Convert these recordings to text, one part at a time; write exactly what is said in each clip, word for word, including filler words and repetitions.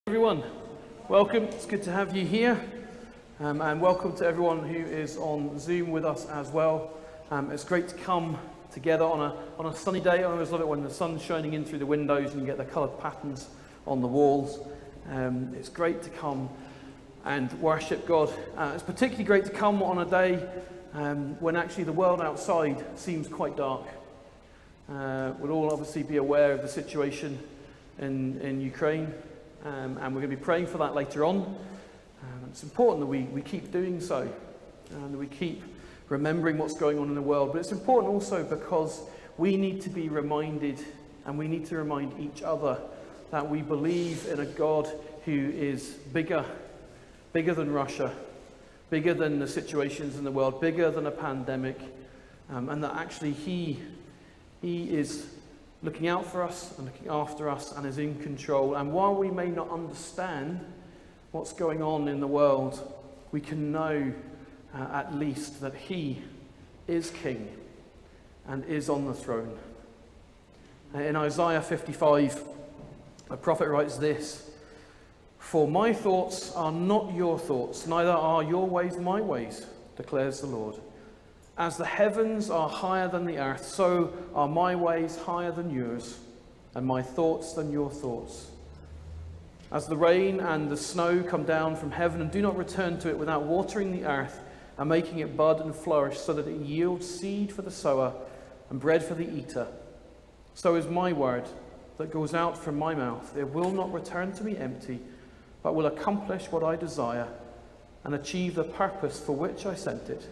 Everyone, welcome. It's good to have you here, um, and welcome to everyone who is on Zoom with us as well. Um, it's great to come together on a on a sunny day. I always love it when the sun's shining in through the windows and you get the coloured patterns on the walls. Um, it's great to come and worship God. Uh, it's particularly great to come on a day um, when actually the world outside seems quite dark. Uh, we'll all obviously be aware of the situation in in Ukraine. Um, and we're going to be praying for that later on. Um, it's important that we, we keep doing so, and that we keep remembering what's going on in the world. But it's important also because we need to be reminded, and we need to remind each other, that we believe in a God who is bigger, bigger than Russia, bigger than the situations in the world, bigger than a pandemic, um, and that actually he, he is looking out for us and looking after us and is in control. And while we may not understand what's going on in the world, we can know uh, at least that he is king and is on the throne. Uh, in Isaiah fifty-five, the prophet writes this: "For my thoughts are not your thoughts, neither are your ways my ways, declares the Lord. As the heavens are higher than the earth, so are my ways higher than yours, and my thoughts than your thoughts. As the rain and the snow come down from heaven and do not return to it without watering the earth and making it bud and flourish so that it yields seed for the sower and bread for the eater, so is my word that goes out from my mouth. It will not return to me empty, but will accomplish what I desire and achieve the purpose for which I sent it.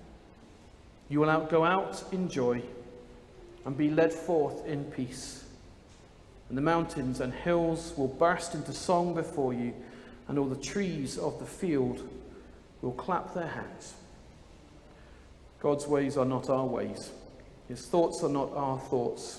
You will out, go out in joy and be led forth in peace. And the mountains and hills will burst into song before you, and all the trees of the field will clap their hands." God's ways are not our ways. His thoughts are not our thoughts.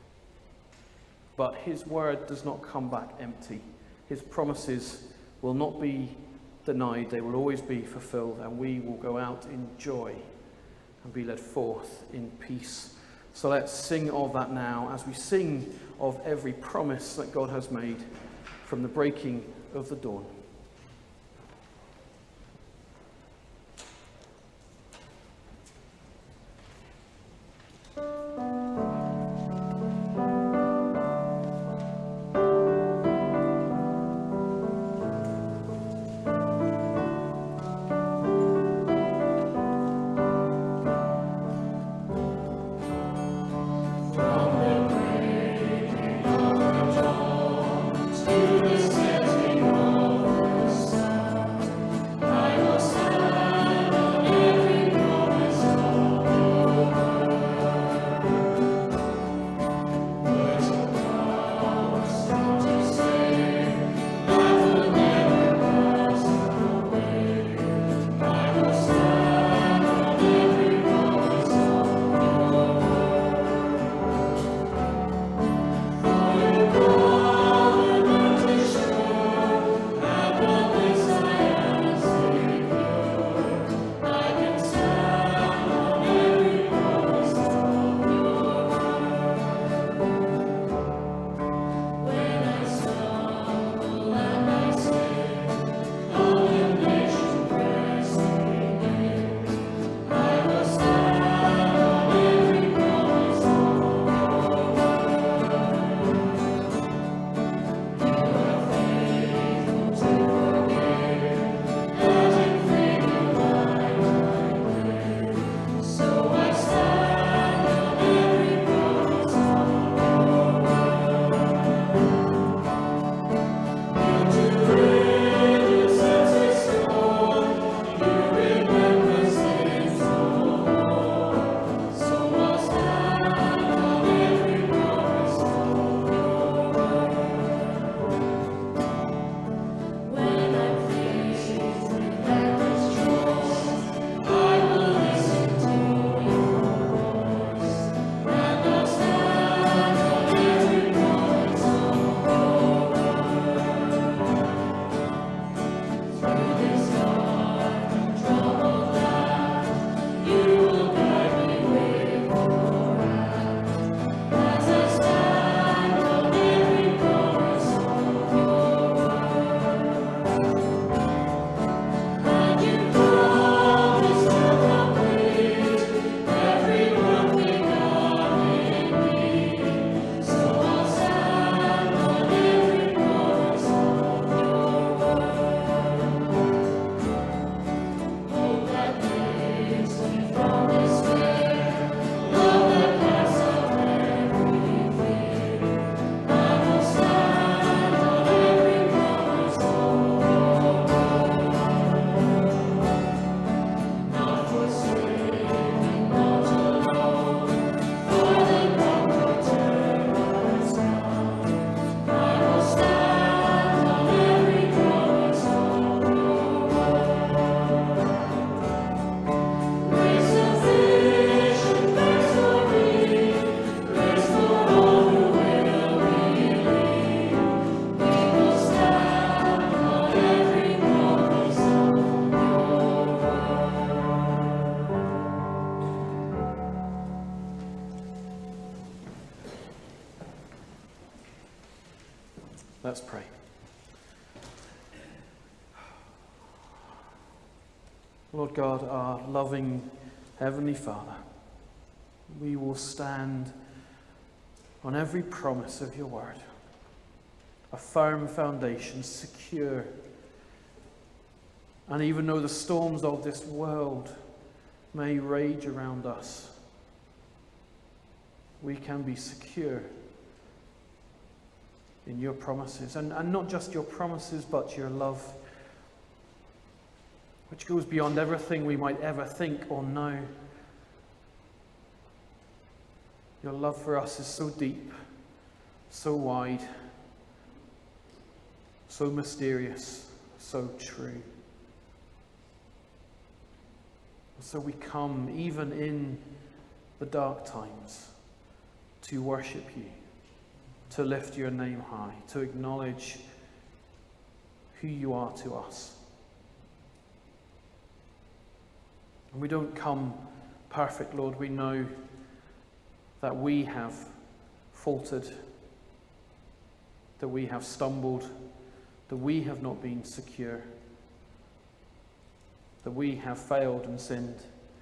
But his word does not come back empty. His promises will not be denied. They will always be fulfilled, and we will go out in joy and be led forth in peace. So let's sing of that now, as we sing of every promise that God has made from the breaking of the dawn. To the setting of Lord God, our loving Heavenly Father, we will stand on every promise of your word, a firm foundation, secure. And even though the storms of this world may rage around us, we can be secure in your promises. And, and not just your promises, but your love, which goes beyond everything we might ever think or know. Your love for us is so deep, so wide, so mysterious, so true. So we come, even in the dark times, to worship you, to lift your name high, to acknowledge who you are to us. And we don't come perfect, Lord. We know that we have faltered, that we have stumbled, that we have not been secure, that we have failed and sinned.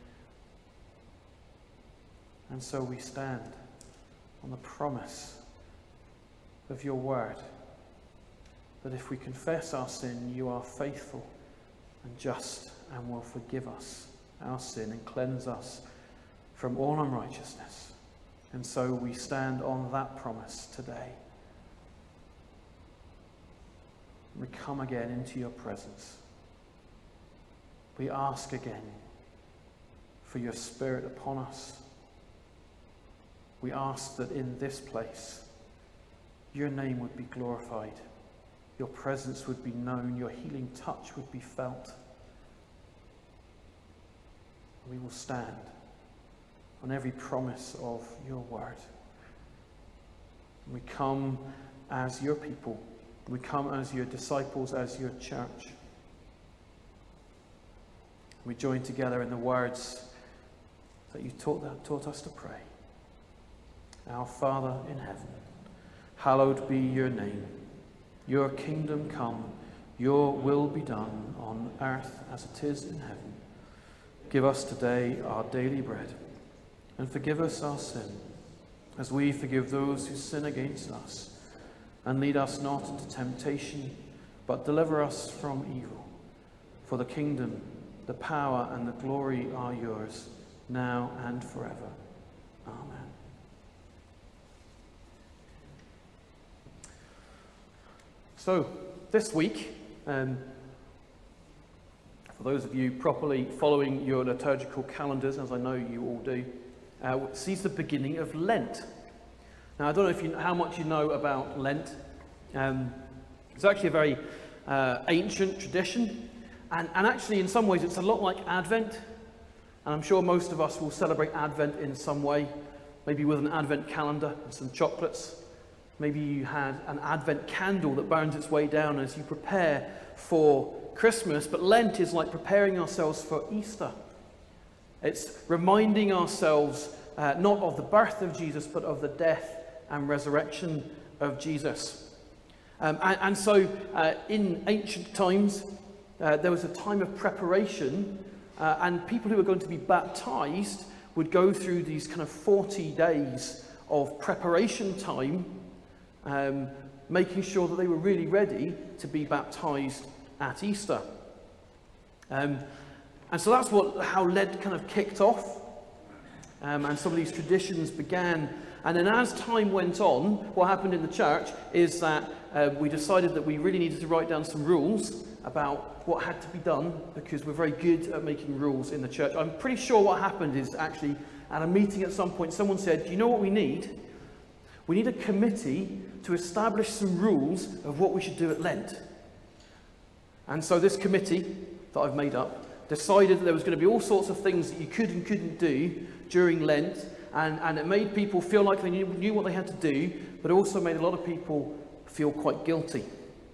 And so we stand on the promise of your word, that if we confess our sin, you are faithful and just and will forgive us our sin and cleanse us from all unrighteousness. And so we stand on that promise today. We come again into your presence. We ask again for your Spirit upon us. We ask that in this place, your name would be glorified, your presence would be known, your healing touch would be felt. We will stand on every promise of your word. We come as your people. We come as your disciples, as your church. We join together in the words that you taught, that taught us to pray. Our Father in heaven, hallowed be your name. Your kingdom come, your will be done on earth as it is in heaven. Give us today our daily bread, and forgive us our sin, as we forgive those who sin against us. And lead us not into temptation, but deliver us from evil. For the kingdom, the power, and the glory are yours, now and forever. Amen. So, this week, um, for those of you properly following your liturgical calendars, as I know you all do, uh, sees the beginning of Lent. Now, I don't know if you, how much you know about Lent. Um, it's actually a very uh, ancient tradition, and, and actually in some ways it's a lot like Advent, and I'm sure most of us will celebrate Advent in some way, maybe with an Advent calendar and some chocolates. Maybe you had an Advent candle that burns its way down as you prepare for Christmas, but Lent is like preparing ourselves for Easter. It's reminding ourselves uh, not of the birth of Jesus, but of the death and resurrection of Jesus. Um, and, and so uh, in ancient times, uh, there was a time of preparation, uh, and people who were going to be baptized would go through these kind of forty days of preparation time, um, making sure that they were really ready to be baptized at Easter. Um, and so that's what how Lent kind of kicked off, um, and some of these traditions began. And then as time went on, what happened in the church is that uh, we decided that we really needed to write down some rules about what had to be done, because we're very good at making rules in the church. I'm pretty sure what happened is actually at a meeting at some point, someone said, do you know what we need? We need a committee to establish some rules of what we should do at Lent. And so this committee that I've made up decided that there was going to be all sorts of things that you could and couldn't do during Lent. And, and it made people feel like they knew, knew what they had to do, but it also made a lot of people feel quite guilty.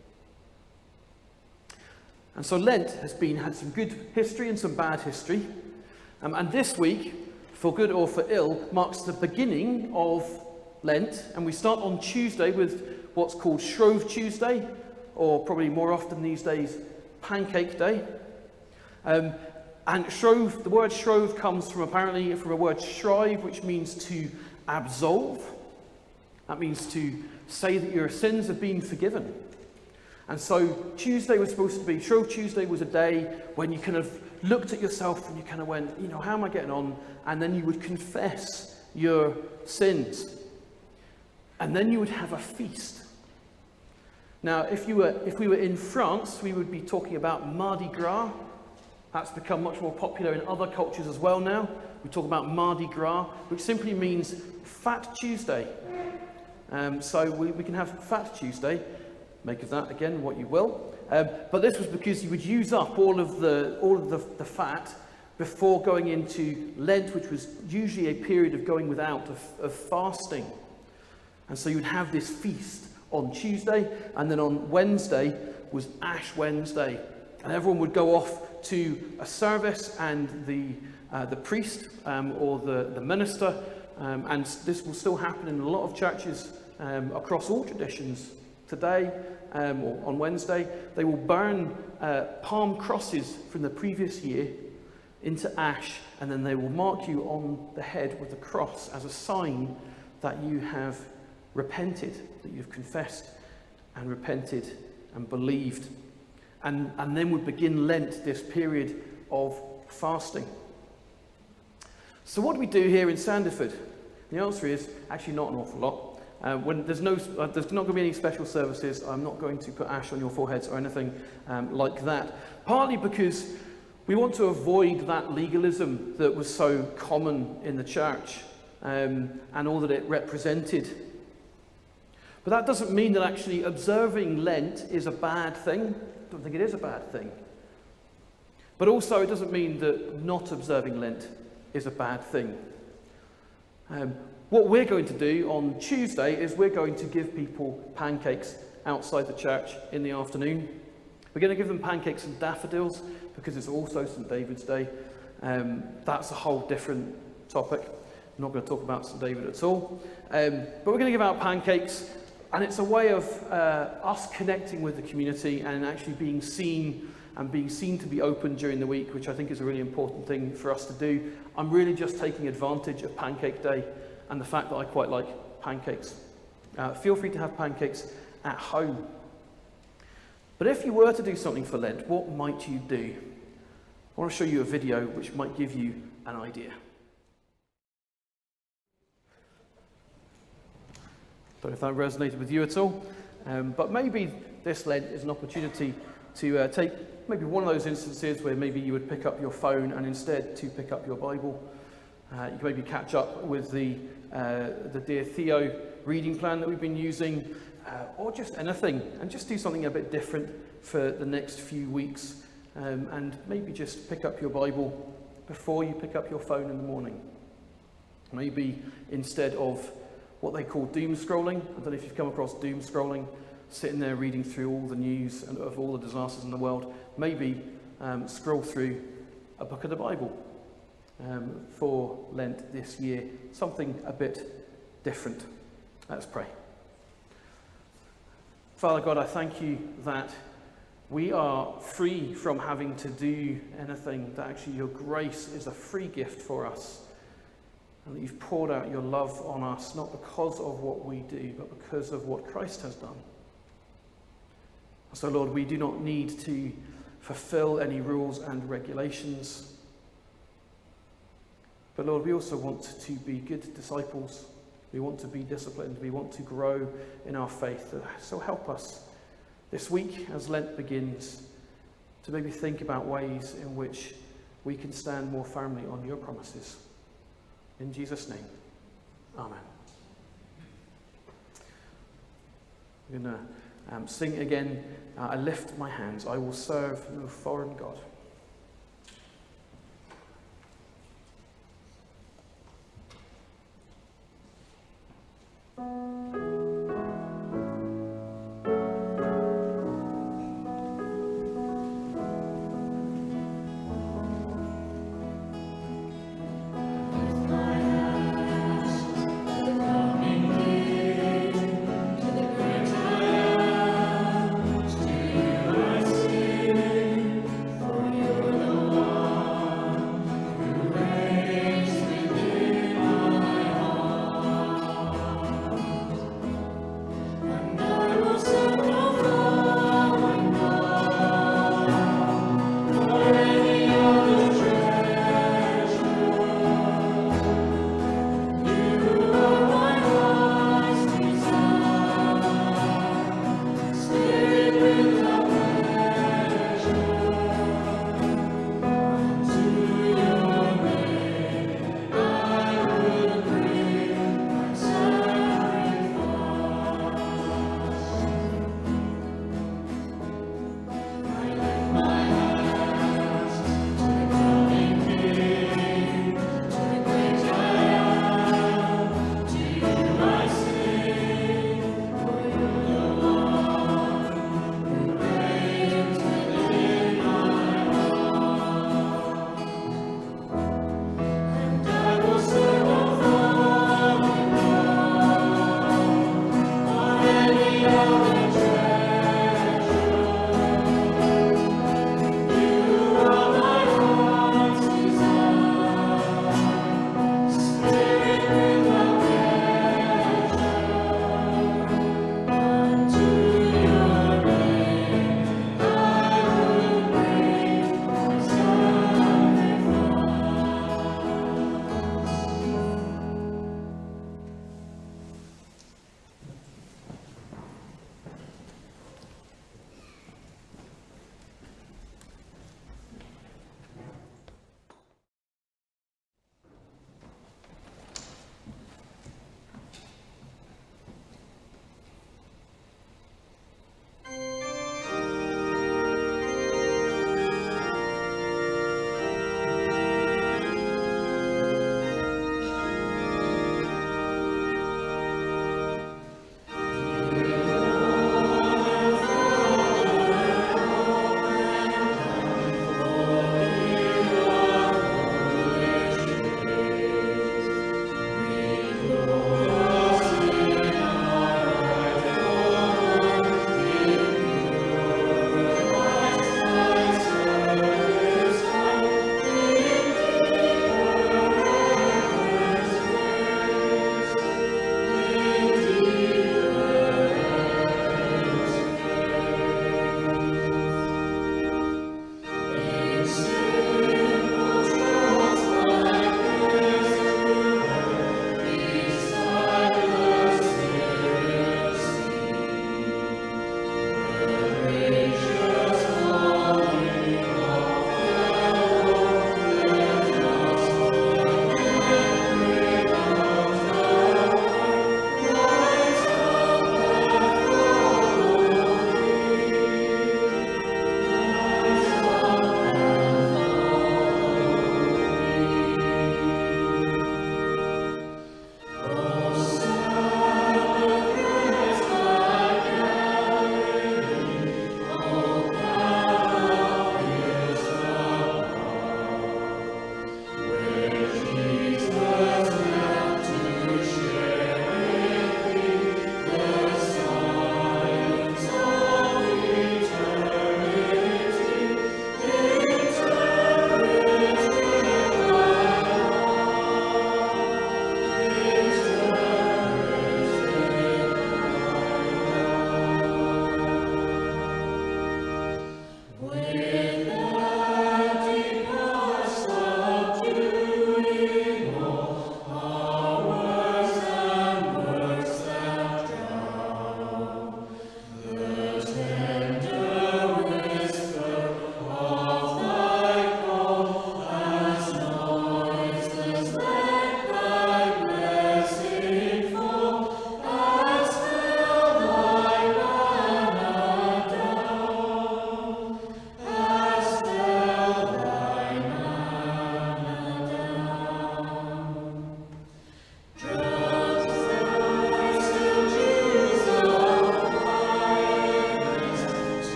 And so Lent has been had some good history and some bad history. Um, and this week, for good or for ill, marks the beginning of Lent. And we start on Tuesday with what's called Shrove Tuesday, or probably more often these days, Pancake Day. Um, And shrove, the word shrove comes from apparently from a word shrive, which means to absolve. That means to say that your sins have been forgiven. And so Tuesday was supposed to be, Shrove Tuesday was a day when you kind of looked at yourself and you kind of went, you know, how am I getting on? And then you would confess your sins. And then you would have a feast. Now, if you were, if we were in France, we would be talking about Mardi Gras. That's become much more popular in other cultures as well now. We talk about Mardi Gras, which simply means Fat Tuesday. Um, so we, we can have Fat Tuesday. Make of that, again, what you will. Um, but this was because you would use up all of the, all of the, the fat before going into Lent, which was usually a period of going without, of, of fasting. And so you'd have this feast on Tuesday, and then on Wednesday was Ash Wednesday. And everyone would go off to a service, and the, uh, the priest um, or the, the minister, um, and this will still happen in a lot of churches um, across all traditions today, um, or on Wednesday, they will burn uh, palm crosses from the previous year into ash, and then they will mark you on the head with a cross as a sign that you have repented, that you've confessed and repented and believed. And, and then would begin Lent, this period of fasting. So what do we do here in Sandyford? The answer is actually not an awful lot. Uh, when there's no, uh, there's not going to be any special services. I'm not going to put ash on your foreheads or anything um, like that. Partly because we want to avoid that legalism that was so common in the church um, and all that it represented. But that doesn't mean that actually observing Lent is a bad thing. I don't think it is a bad thing. But also it doesn't mean that not observing Lent is a bad thing. Um, what we're going to do on Tuesday is we're going to give people pancakes outside the church in the afternoon. We're going to give them pancakes and daffodils because it's also Saint David's Day. Um, that's a whole different topic. I'm not going to talk about Saint David at all. Um, but we're going to give out pancakes, and it's a way of uh, us connecting with the community and actually being seen and being seen to be open during the week, which I think is a really important thing for us to do. I'm really just taking advantage of Pancake Day and the fact that I quite like pancakes. Uh, feel free to have pancakes at home. But if you were to do something for Lent, what might you do? I want to show you a video which might give you an idea. Don't know if that resonated with you at all, um, but maybe this Lent is an opportunity to uh, take maybe one of those instances where maybe you would pick up your phone and instead to pick up your Bible. Uh, you can maybe catch up with the, uh, the Dear Theo reading plan that we've been using, uh, or just anything, and just do something a bit different for the next few weeks, um, and maybe just pick up your Bible before you pick up your phone in the morning. Maybe instead of what they call doom scrolling, I don't know if you've come across doom scrolling, sitting there reading through all the news and of all the disasters in the world, maybe um, scroll through a book of the Bible um, for Lent this year, something a bit different. Let's pray. Father God, I thank you that we are free from having to do anything, that actually your grace is a free gift for us, and that you've poured out your love on us, not because of what we do, but because of what Christ has done. So, Lord, we do not need to fulfill any rules and regulations. But, Lord, we also want to be good disciples. We want to be disciplined. We want to grow in our faith. So help us this week as Lent begins to maybe think about ways in which we can stand more firmly on your promises. In Jesus' name, amen. We're going to um, sing again, uh, I lift my hands, I will serve no foreign God. For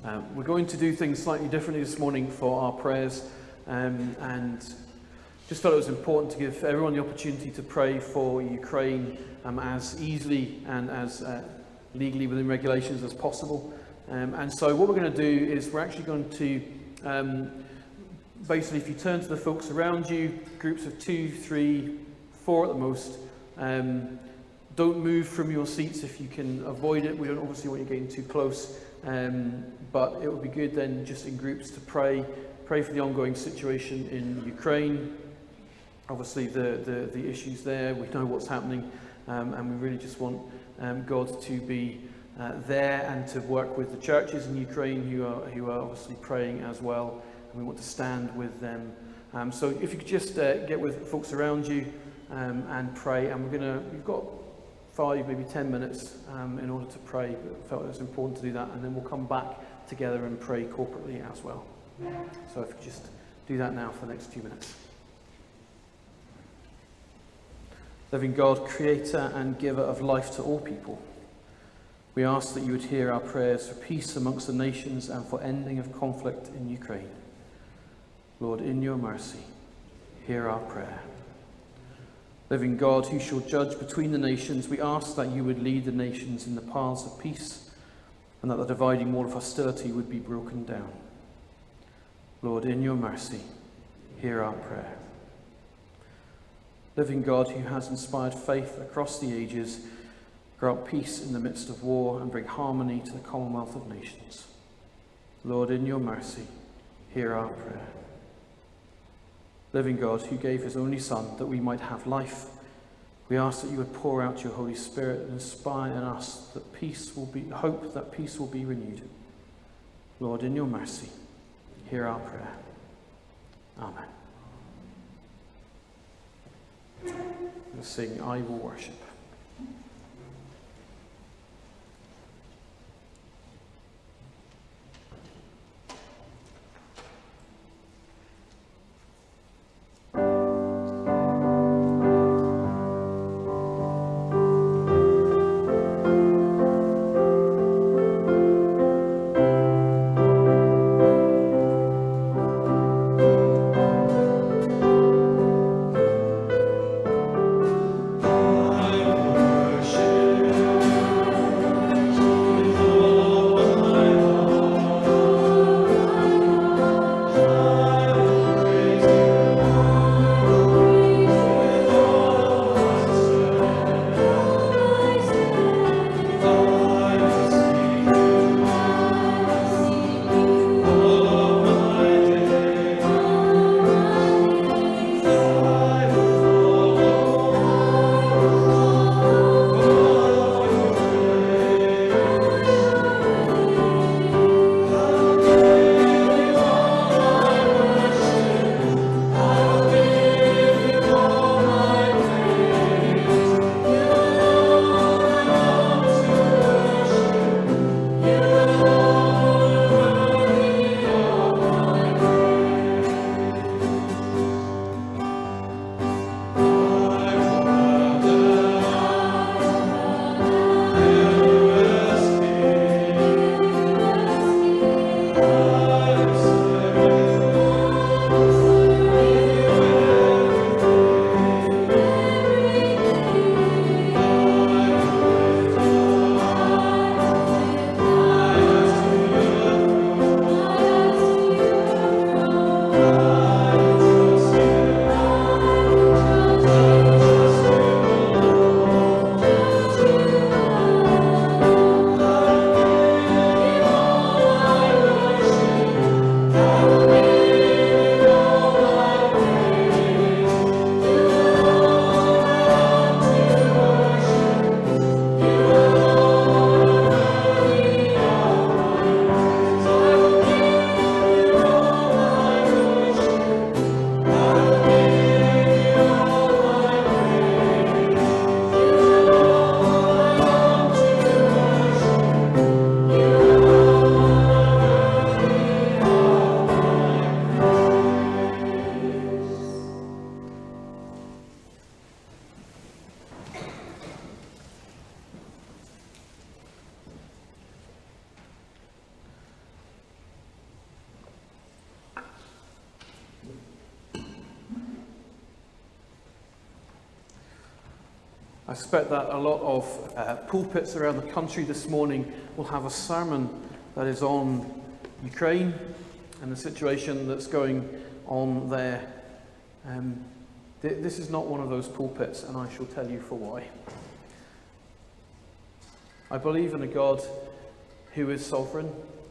Um, we're going to do things slightly differently this morning for our prayers, um, and just felt it was important to give everyone the opportunity to pray for Ukraine um, as easily and as uh, legally within regulations as possible. Um, and so what we're going to do is we're actually going to, um, basically if you turn to the folks around you, groups of two, three, four at the most, um, don't move from your seats if you can avoid it. We don't obviously want you getting too close. Um, but it would be good then just in groups to pray, pray for the ongoing situation in Ukraine. Obviously the, the, the issues there, we know what's happening, um, and we really just want um, God to be uh, there and to work with the churches in Ukraine who are, who are obviously praying as well, and we want to stand with them. Um, so if you could just uh, get with folks around you um, and pray, and we're going to, we've got five, maybe ten minutes um, in order to pray, but I felt it was important to do that, and then we'll come back together and pray corporately as well. So if you could just do that now for the next few minutes. Living God, creator and giver of life to all people, we ask that you would hear our prayers for peace amongst the nations and for ending of conflict in Ukraine. Lord, in your mercy, hear our prayer. Living God, who shall judge between the nations, we ask that you would lead the nations in the paths of peace and that the dividing wall of hostility would be broken down. Lord, in your mercy, hear our prayer. Living God, who has inspired faith across the ages, grant peace in the midst of war and bring harmony to the commonwealth of nations. Lord, in your mercy, hear our prayer. Living God, who gave his only Son that we might have life, we ask that you would pour out your Holy Spirit and inspire in us that peace will be, hope that peace will be renewed. Lord, in your mercy, hear our prayer. Amen. We'll sing, I Will Worship. I I suspect that a lot of uh, pulpits around the country this morning will have a sermon that is on Ukraine and the situation that's going on there. Um, th- this is not one of those pulpits, and I shall tell you for why. I believe in a God who is sovereign.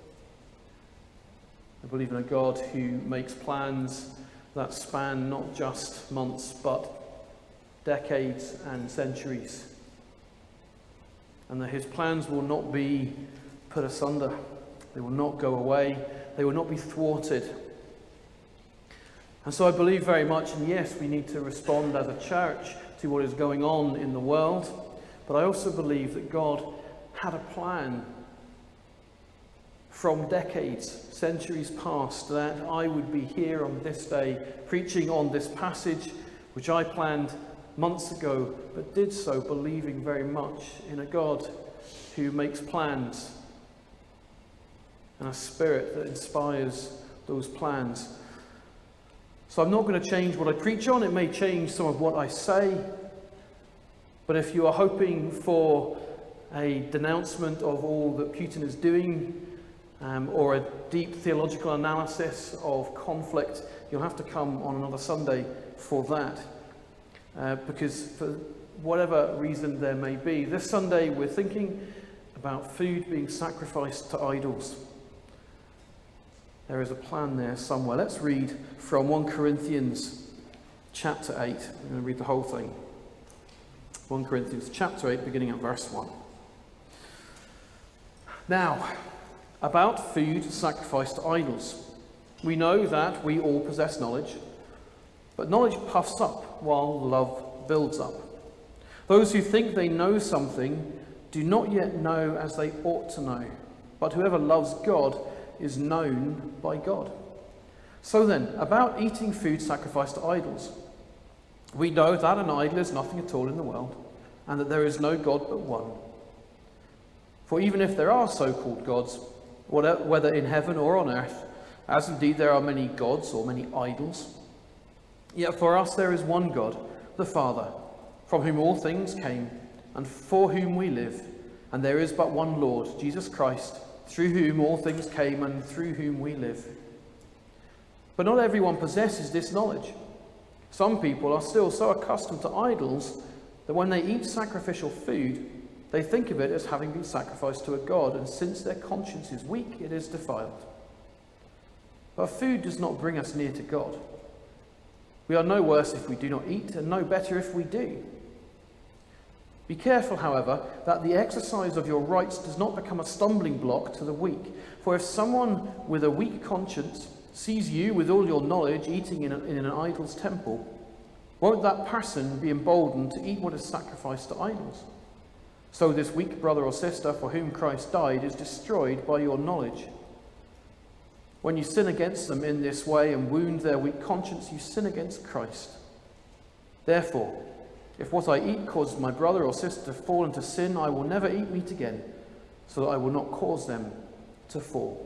I believe in a God who makes plans that span not just months, but decades and centuries. And that his plans will not be put asunder. They will not go away. They will not be thwarted. And so I believe very much, and yes, we need to respond as a church to what is going on in the world. But I also believe that God had a plan from decades, centuries past, that I would be here on this day preaching on this passage, which I planned months ago, but did so believing very much in a God who makes plans and a spirit that inspires those plans. So I'm not going to change what I preach on. It may change some of what I say, but if you are hoping for a denouncement of all that Putin is doing, um, or a deep theological analysis of conflict, you'll have to come on another Sunday for that. Uh, because for whatever reason there may be, this Sunday we're thinking about food being sacrificed to idols. There is a plan there somewhere. Let's read from First Corinthians chapter eight. I'm going to read the whole thing. First Corinthians chapter eight, beginning at verse one. Now, about food sacrificed to idols. We know that we all possess knowledge, but knowledge puffs up while love builds up. Those who think they know something do not yet know as they ought to know, but whoever loves God is known by God. So then, about eating food sacrificed to idols. We know that an idol is nothing at all in the world, and that there is no God but one. For even if there are so-called gods, whether in heaven or on earth, as indeed there are many gods or many idols, yet for us there is one God, the Father, from whom all things came, and for whom we live, and there is but one Lord, Jesus Christ, through whom all things came and through whom we live. But not everyone possesses this knowledge. Some people are still so accustomed to idols that when they eat sacrificial food, they think of it as having been sacrificed to a god, and since their conscience is weak, it is defiled. But food does not bring us near to God. We are no worse if we do not eat, and no better if we do. Be careful, however, that the exercise of your rights does not become a stumbling block to the weak. For if someone with a weak conscience sees you with all your knowledge eating in, a, in an idol's temple, won't that person be emboldened to eat what is sacrificed to idols? So this weak brother or sister for whom Christ died is destroyed by your knowledge. When you sin against them in this way and wound their weak conscience, you sin against Christ. Therefore, if what I eat causes my brother or sister to fall into sin, I will never eat meat again, so that I will not cause them to fall.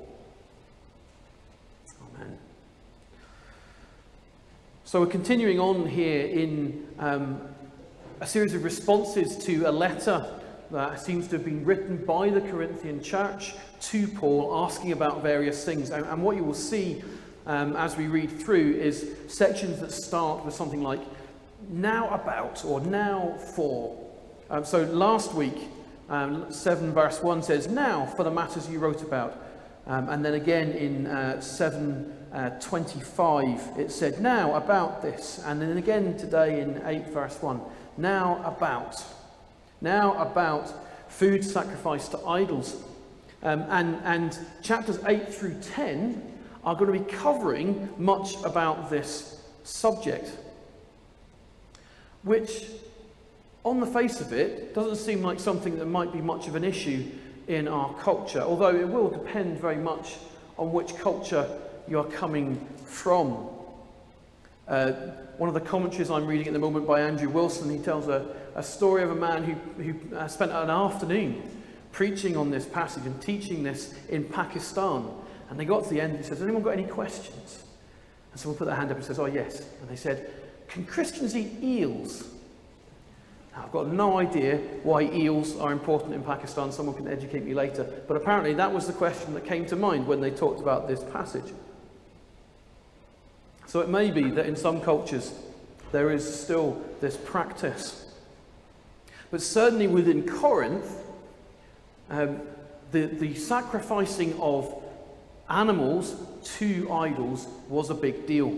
Amen. So we're continuing on here in um, a series of responses to a letter that seems to have been written by the Corinthian church to Paul, asking about various things. And, and what you will see um, as we read through is sections that start with something like, now about, or now for. Um, so last week, um, seven verse one says, now for the matters you wrote about. Um, and then again in uh, seven twenty-five, it said, now about this. And then again today in eight verse one, now about. Now about food sacrificed to idols. Um, and, and chapters eight through ten are going to be covering much about this subject, which on the face of it doesn't seem like something that might be much of an issue in our culture, although it will depend very much on which culture you are coming from. Uh, one of the commentaries I'm reading at the moment by Andrew Wilson, he tells a, a story of a man who, who uh, spent an afternoon preaching on this passage and teaching this in Pakistan. And they got to the end and he says, has anyone got any questions? And someone put their hand up and says, oh yes. And they said, can Christians eat eels? I've got no idea why eels are important in Pakistan. Someone can educate me later. But apparently that was the question that came to mind when they talked about this passage. So it may be that in some cultures there is still this practice. But certainly within Corinth, um, the, the sacrificing of animals to idols was a big deal.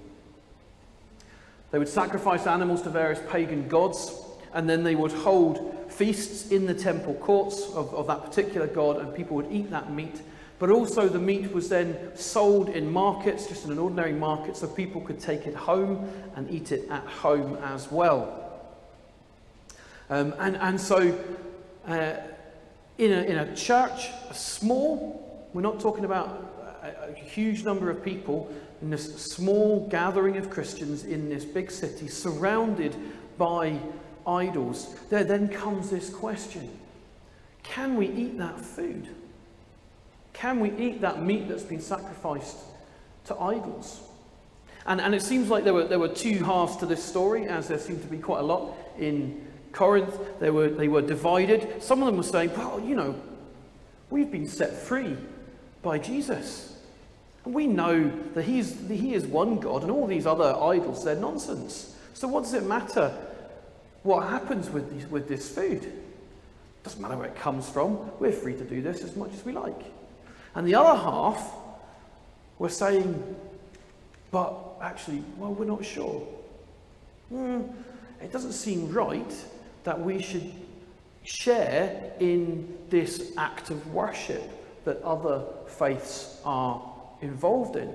They would sacrifice animals to various pagan gods, and then they would hold feasts in the temple courts of, of that particular god, and people would eat that meat. But also the meat was then sold in markets, just in an ordinary market, so people could take it home and eat it at home as well. Um, and, and so uh, in, a, in a church, a small, we're not talking about a, a huge number of people, in this small gathering of Christians in this big city surrounded by idols, there then comes this question: can we eat that food? Can we eat that meat that's been sacrificed to idols? And, and it seems like there were, there were two halves to this story, as there seemed to be quite a lot in Corinth. They were, they were divided. Some of them were saying, well, you know, we've been set free by Jesus. And we know that he's, that he is one God, and all these other idols, they're nonsense. So what does it matter what happens with, these, with this food? Doesn't matter where it comes from. We're free to do this as much as we like. And the other half were saying, but actually, well, we're not sure. Mm, it doesn't seem right that we should share in this act of worship that other faiths are involved in.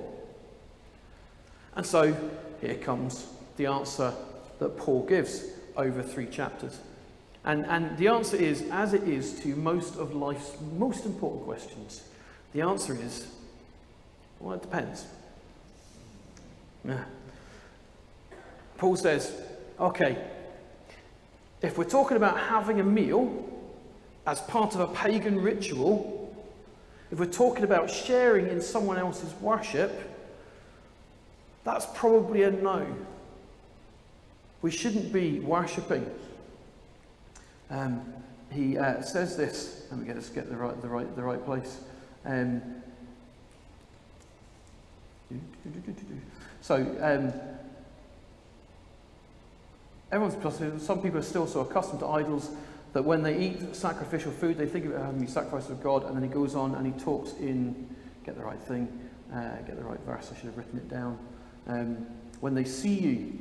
And so here comes the answer that Paul gives over three chapters. And, and the answer is, as it is to most of life's most important questions, the answer is, well, it depends. Yeah. Paul says, okay, if we're talking about having a meal as part of a pagan ritual, if we're talking about sharing in someone else's worship, that's probably a no. We shouldn't be worshipping. Um, he uh, says this. Let me get us get the right, the right, the right place. Um, so um, everyone's some people are still so accustomed to idols that when they eat sacrificial food, they think of it having been sacrificed to God, and then he goes on and he talks in, get the right thing, uh, get the right verse, I should have written it down. Um, when they see you,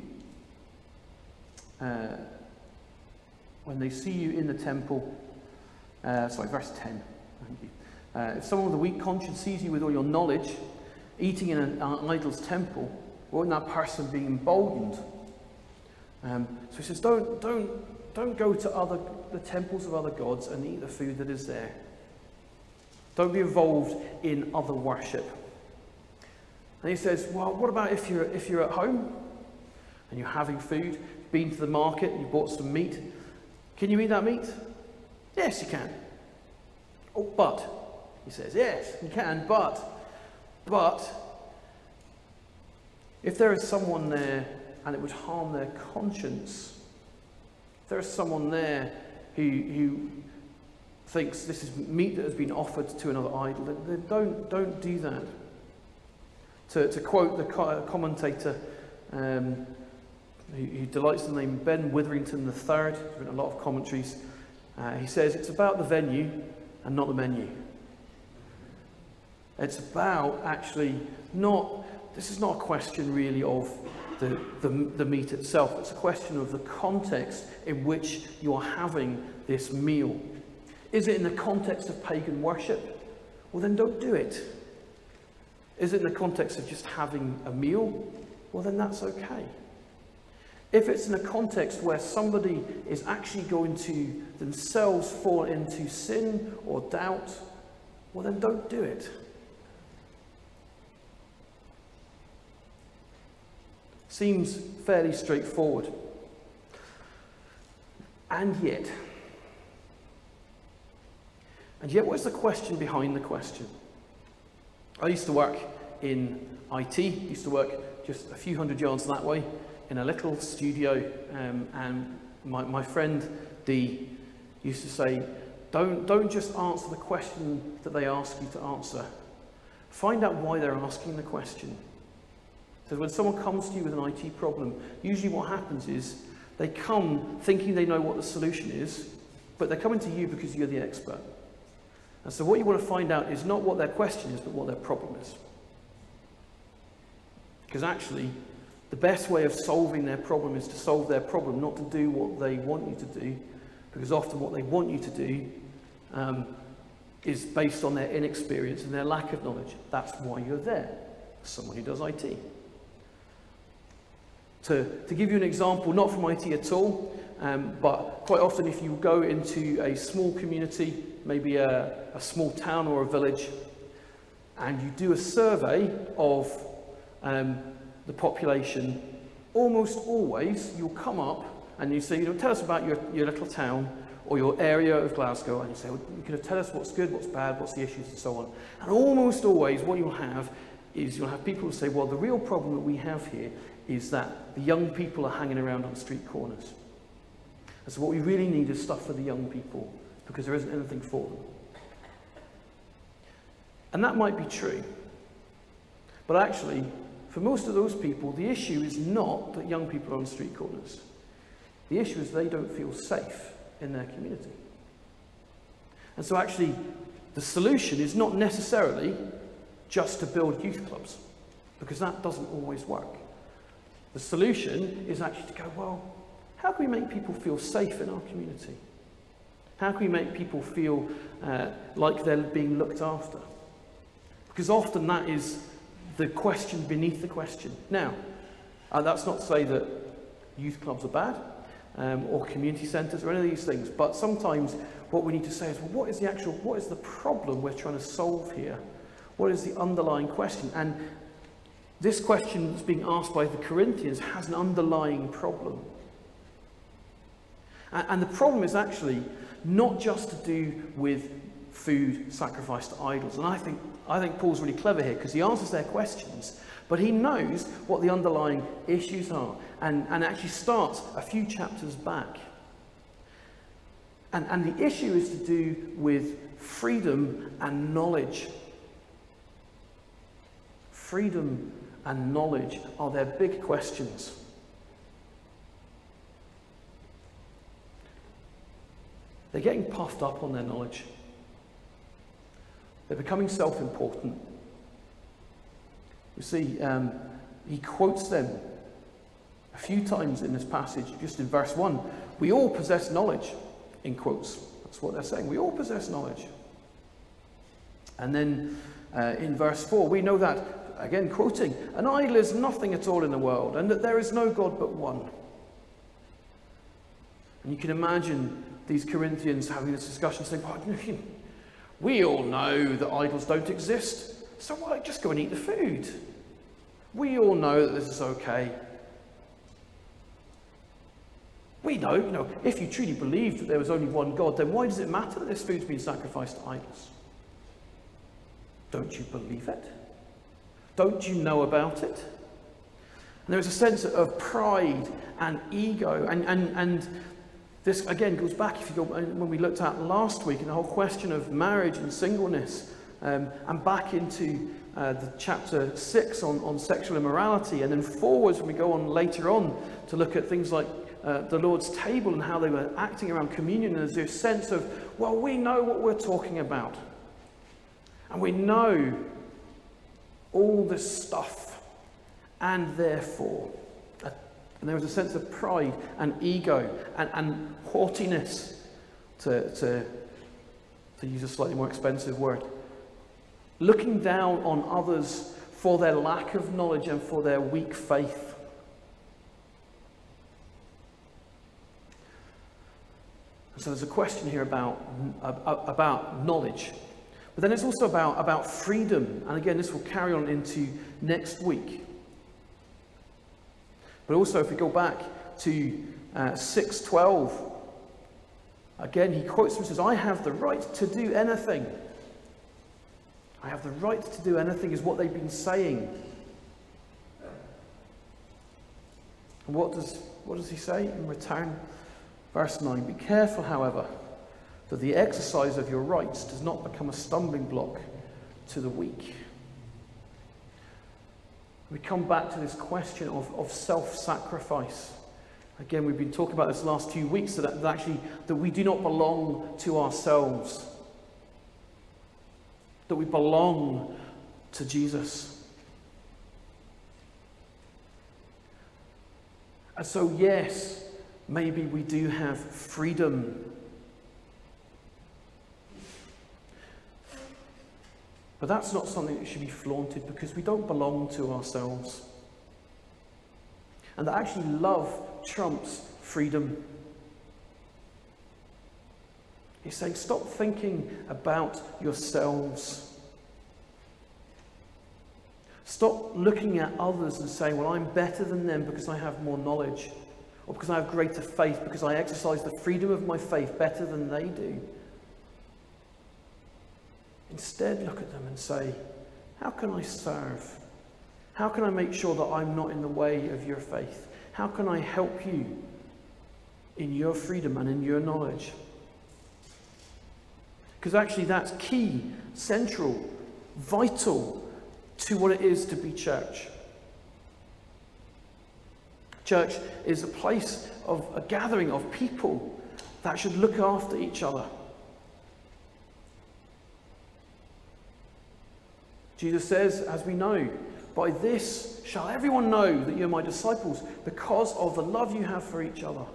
uh, when they see you in the temple, uh, sorry, verse ten. Thank you. Uh, if someone with a weak conscience sees you with all your knowledge, eating in an uh, idol's temple, won't that person be emboldened? Um, so he says, don't, don't, don't go to other the temples of other gods and eat the food that is there. Don't be involved in other worship. And he says, well, what about if you're if you're at home and you're having food, been to the market, you bought some meat? Can you eat that meat? Yes, you can. Oh, but he says, yes, you can, but but if there is someone there and it would harm their conscience, if there is someone there who, who thinks this is meat that has been offered to another idol, then don't, don't do that. To, to quote the co commentator um, who, who delights in the name Ben Witherington the third, he's written a lot of commentaries, uh, he says, it's about the venue and not the menu. It's about actually not, this is not a question really of The, the, the meat itself. It's a question of the context in which you're having this meal. Is it in the context of pagan worship? Well, then don't do it. Is it in the context of just having a meal? Well, then that's okay. If it's in a context where somebody is actually going to themselves fall into sin or doubt, well, then don't do it. Seems fairly straightforward. And yet, and yet what's the question behind the question? I used to work in I T, used to work just a few hundred yards that way in a little studio, um, and My, my friend Dee used to say, don't, don't just answer the question that they ask you to answer. Find out why they're asking the question. So when someone comes to you with an I T problem, usually what happens is they come thinking they know what the solution is, but they're coming to you because you're the expert. And so what you want to find out is not what their question is, but what their problem is. Because actually, the best way of solving their problem is to solve their problem, not to do what they want you to do, because often what they want you to do um, is based on their inexperience and their lack of knowledge. That's why you're there, someone who does I T. To, to give you an example, not from I T at all, um, but quite often if you go into a small community, maybe a, a small town or a village, and you do a survey of um, the population, almost always you'll come up and you say, you know, tell us about your, your little town or your area of Glasgow, and you say, well, you can tell us what's good, what's bad, what's the issues, and so on. And almost always what you'll have is you'll have people who say, well, the real problem that we have here is that the young people are hanging around on street corners. And so what we really need is stuff for the young people, because there isn't anything for them. And that might be true. But actually, for most of those people, the issue is not that young people are on street corners. The issue is they don't feel safe in their community. And so actually, the solution is not necessarily just to build youth clubs, because that doesn't always work. The solution is actually to go, well, how can we make people feel safe in our community? How can we make people feel uh, like they're being looked after? Because often that is the question beneath the question. Now, uh, that's not to say that youth clubs are bad, um, or community centres, or any of these things, but sometimes what we need to say is, well, what is the actual, what is the problem we're trying to solve here? What is the underlying question? And this question that's being asked by the Corinthians has an underlying problem. And, and the problem is actually not just to do with food sacrificed to idols. And I think, I think Paul's really clever here, because he answers their questions, but he knows what the underlying issues are, and, and actually starts a few chapters back. And, and the issue is to do with freedom and knowledge. Freedom and knowledge are their big questions. They're getting puffed up on their knowledge. They're becoming self-important. You see, um, he quotes them a few times in this passage, just in verse one. We all possess knowledge, in quotes. That's what they're saying. We all possess knowledge. And then uh, in verse four, we know that, again quoting, an idol is nothing at all in the world, and that there is no God but one. And you can imagine these Corinthians having this discussion, saying, well, we all know that idols don't exist, so why just go and eat the food? We all know that this is okay. We know, you know, if you truly believed that there was only one God, then why does it matter that this food's been sacrificed to idols? Don't you believe it? Don't you know about it? And there is a sense of pride and ego, and, and, and this again goes back, if you go, when we looked at last week, and the whole question of marriage and singleness, um, and back into uh, the chapter six on, on sexual immorality, and then forwards when we go on later on to look at things like uh, the Lord's table and how they were acting around communion. And there's this sense of, well, we know what we're talking about, and we know all this stuff, and therefore, uh, and there was a sense of pride and ego and, and haughtiness, to, to, to use a slightly more expensive word, looking down on others for their lack of knowledge and for their weak faith. So there's a question here about, about knowledge. But then it's also about, about freedom. And again, this will carry on into next week. But also, if we go back to uh, six twelve, again, he quotes him and says, I have the right to do anything. I have the right to do anything is what they've been saying. And what does, what does he say in return? Verse nine, be careful, however, that the exercise of your rights does not become a stumbling block to the weak. We come back to this question of, of self-sacrifice. Again, we've been talking about this the last few weeks, that, that actually that we do not belong to ourselves. That we belong to Jesus. And so, yes, maybe we do have freedom. But that's not something that should be flaunted, because we don't belong to ourselves. And that actually love trumps freedom. He's saying, stop thinking about yourselves. Stop looking at others and saying, well, I'm better than them because I have more knowledge, or because I have greater faith, because I exercise the freedom of my faith better than they do. Instead, look at them and say, how can I serve? How can I make sure that I'm not in the way of your faith? How can I help you in your freedom and in your knowledge? Because actually that's key, central, vital to what it is to be church. Church is a place of a gathering of people that should look after each other. Jesus says, as we know, by this shall everyone know that you're my disciples, because of the love you have for each other.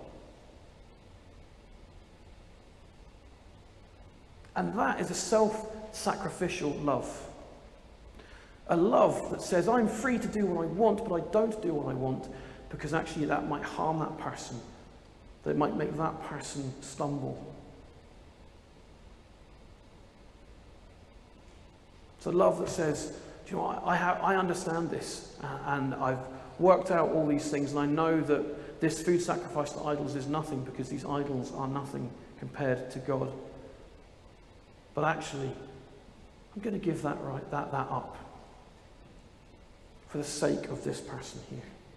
And that is a self-sacrificial love. A love that says, I'm free to do what I want, but I don't do what I want, because actually that might harm that person. That it might make that person stumble. It's a love that says, do you know what, I, have, I understand this, uh, and I've worked out all these things, and I know that this food sacrifice to idols is nothing, because these idols are nothing compared to God. But actually, I'm going to give that right, that, that up for the sake of this person here.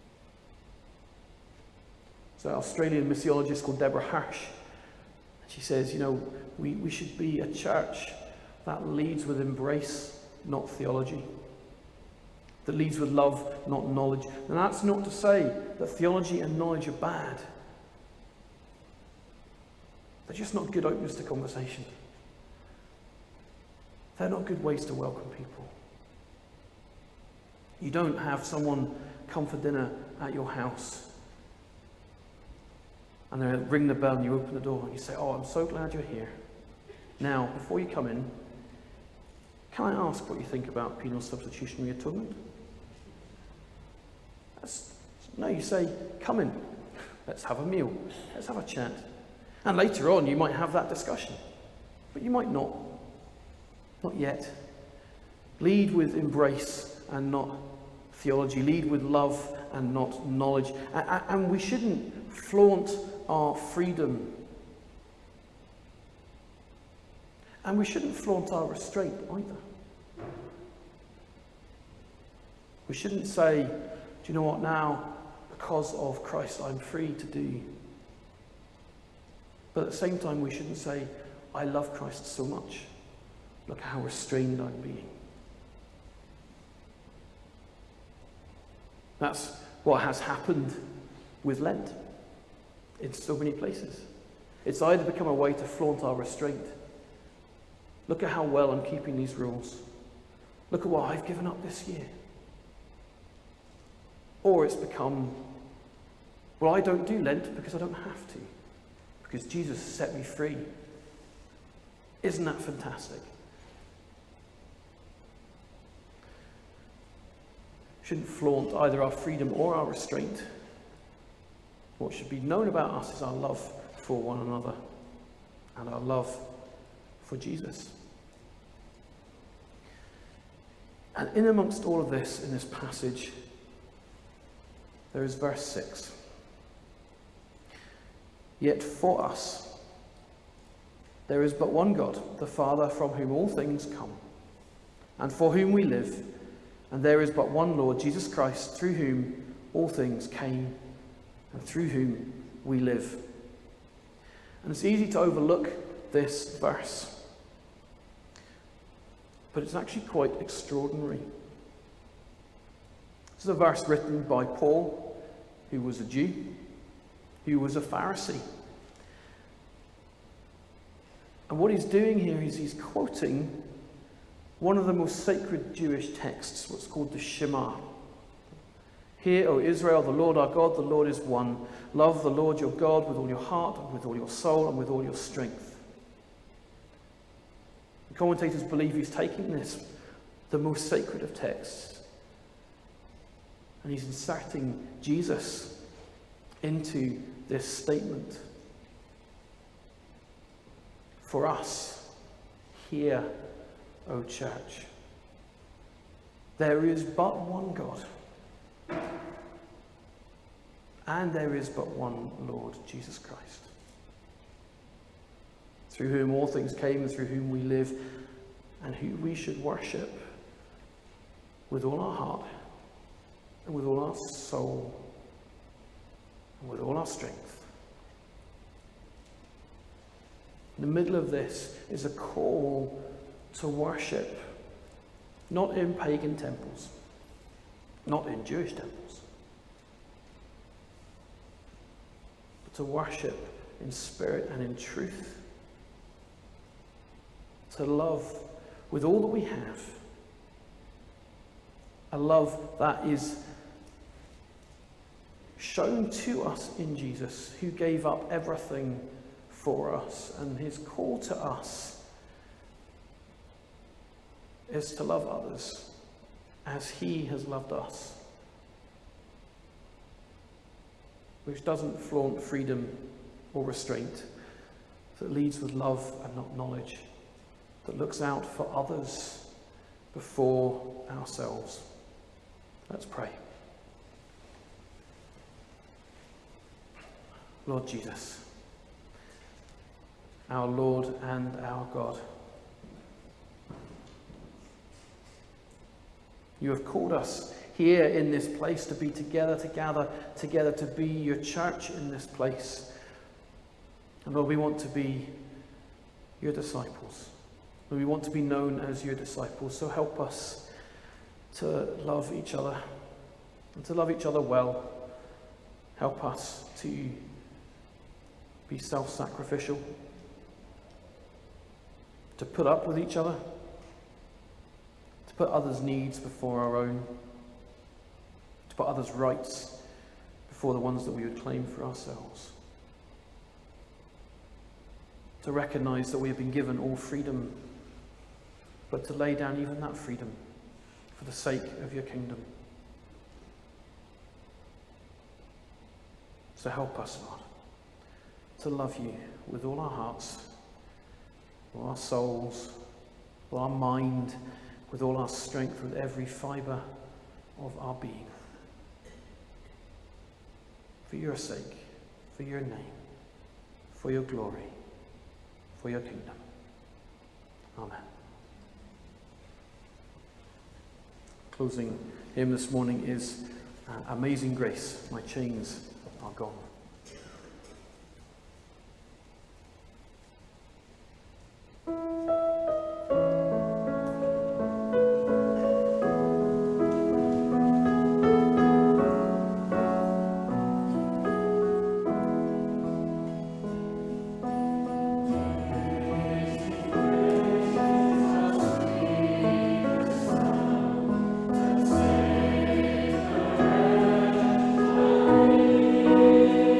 So an Australian missiologist called Deborah Hirsch, she says, you know, we, we should be a church that leads with embrace, not theology. That leads with love, not knowledge. And that's not to say that theology and knowledge are bad. They're just not good openers to conversation. They're not good ways to welcome people. You don't have someone come for dinner at your house and they ring the bell and you open the door and you say, oh, I'm so glad you're here. Now, before you come in, can I ask what you think about penal substitutionary atonement? That's, no, you say, come in, let's have a meal, let's have a chat. And later on you might have that discussion, but you might not. Not yet. Lead with embrace and not theology. Lead with love and not knowledge. And we shouldn't flaunt our freedom. And we shouldn't flaunt our restraint either. We shouldn't say, do you know what, now, because of Christ, I'm free to do. But at the same time, we shouldn't say, I love Christ so much. Look how restrained I'm being. That's what has happened with Lent in so many places. It's either become a way to flaunt our restraint. Look at how well I'm keeping these rules. Look at what I've given up this year. Or it's become, well, I don't do Lent because I don't have to. Because Jesus set me free. Isn't that fantastic? Shouldn't flaunt either our freedom or our restraint. What should be known about us is our love for one another and our love for Jesus. And in amongst all of this, in this passage, there is verse six. Yet for us, there is but one God, the Father, from whom all things come, and for whom we live. And there is but one Lord, Jesus Christ, through whom all things came and through whom we live. And it's easy to overlook this verse, but it's actually quite extraordinary. This is a verse written by Paul, who was a Jew, who was a Pharisee. And what he's doing here is he's quoting one of the most sacred Jewish texts, what's called the Shema. Hear, O Israel, the Lord our God, the Lord is one. Love the Lord your God with all your heart, and with all your soul, and with all your strength. The commentators believe he's taking this, the most sacred of texts, and he's inserting Jesus into this statement. For us, hear, O church, there is but one God, and there is but one Lord, Jesus Christ, through whom all things came and through whom we live, and who we should worship with all our heart and with all our soul and with all our strength. In the middle of this is a call to worship, not in pagan temples, not in Jewish temples, but to worship in spirit and in truth, to love with all that we have, a love that is shown to us in Jesus, who gave up everything for us, and his call to us is to love others as he has loved us, which doesn't flaunt freedom or restraint, that leads with love and not knowledge, that looks out for others before ourselves. Let's pray. Lord Jesus, our Lord and our God, you have called us here in this place to be together, to gather together, to be your church in this place. And Lord, we want to be your disciples. Lord, we want to be known as your disciples. So help us to love each other and to love each other well. Help us to be self-sacrificial, to put up with each other, to put others' needs before our own, to put others' rights before the ones that we would claim for ourselves, to recognize that we have been given all freedom, but to lay down even that freedom for the sake of your kingdom. So help us, Lord, to love you with all our hearts, all our souls, all our mind, with all our strength, with every fibre of our being. For your sake, for your name, for your glory, for your kingdom. Amen. Closing hymn this morning is uh, Amazing Grace, My Chains Are Gone. Thank you.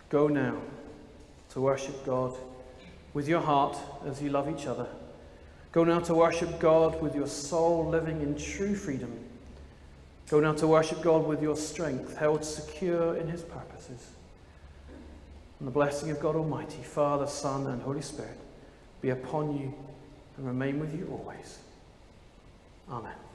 Go now to worship God with your heart as you love each other. Go now to worship God with your soul living in true freedom. Go now to worship God with your strength held secure in his purposes. And the blessing of God Almighty, Father, Son, and Holy Spirit be upon you and remain with you always. Amen.